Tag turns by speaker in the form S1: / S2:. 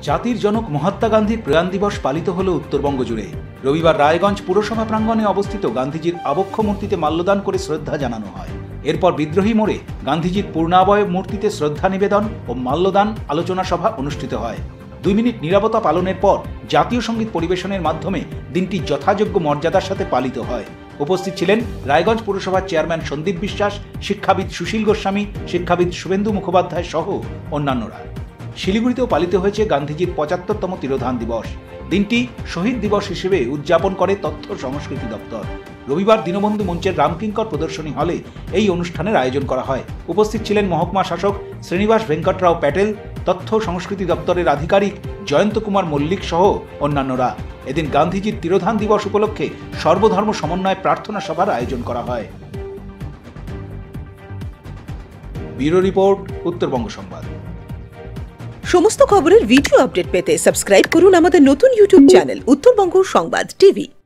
S1: জাতির জনক মহাত্মা গান্ধীর প্রয়াণ দিবস পালিত হল উত্তরবঙ্গ জুড়ে। রবিবার রায়গঞ্জ পুরসভা প্রাঙ্গণে অবস্থিত গান্ধীজির আবক্ষ মূর্তিতে মাল্যদান করে শ্রদ্ধা জানানো হয়। এরপর বিদ্রোহী মোড়ে গান্ধীজির পূর্ণাবয়ব মূর্তিতে শ্রদ্ধা নিবেদন ও মাল্যদান আলোচনা সভা অনুষ্ঠিত হয়। 2 মিনিট নীরবতা পালনের পর জাতীয় সঙ্গীত পরিবেশনের মাধ্যমে দিনটি যথাযোগ্য মর্যাদার সাথে পালিত হয়। উপস্থিত ছিলেন রায়গঞ্জ পুরসভার চেয়ারম্যান সন্দীপ বিশ্বাস, শিক্ষাবিদ সুশীল গোস্বামী, শিক্ষাবিদ শুভেন্দু মুখোপাধ্যায় সহ অন্যান্যরা। শিলিগুড়িতেও পালিত হয়েছে গান্ধীজির 75তম তিরোধান দিবস। দিনটি শহীদ দিবস হিসেবে উদযাপন করে তথ্য সংস্কৃতি দপ্তর। রবিবার দীনবন্ধু মঞ্চের রামকিঙ্কর প্রদর্শনী হলে এই অনুষ্ঠানের আয়োজন করা হয়। উপস্থিত ছিলেন মহকুমা শাসক শ্রীনিবাস ভেঙ্কটরাও প্যাটেল, তথ্য সংস্কৃতি দপ্তরের আধিকারিক জয়ন্ত কুমার মল্লিক সহ অন্যান্যরা। এদিন গান্ধীজির তিরোধান দিবস উপলক্ষে সর্বধর্ম সমন্বয় প্রার্থনা সভার আয়োজন করা হয়। ব্যুরো রিপোর্ট, উত্তরবঙ্গ সংবাদ।
S2: সমস্ত খবরের ভিডিও আপডেট পেতে সাবস্ক্রাইব করুন আমাদের নতুন ইউটিউব চ্যানেল উত্তরবঙ্গ সংবাদ টিভি।